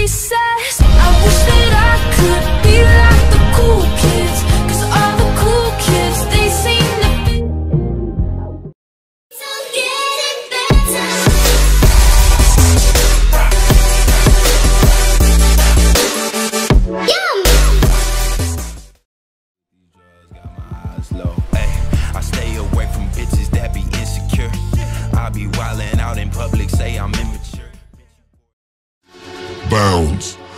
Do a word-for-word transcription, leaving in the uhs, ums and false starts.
says, I wish that I could be like the cool kids, 'cause all the cool kids, they seem to be so getting better. Yum! These drugs got my eyes low. Ay, I stay away from bitches that be insecure. I be wildin' out in public, say I'm immature. Bounds.